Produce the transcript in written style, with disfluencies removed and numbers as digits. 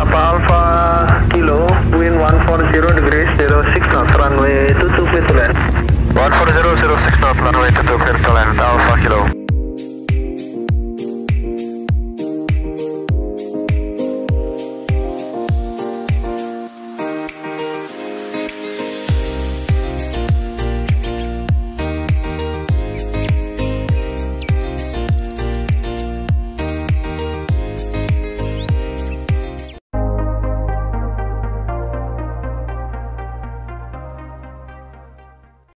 Alpha Kilo, wind 140 degrees, 06 knots, runway 22 clear to land. 140, 06 knots, runway 22 clear to land, Alpha Kilo.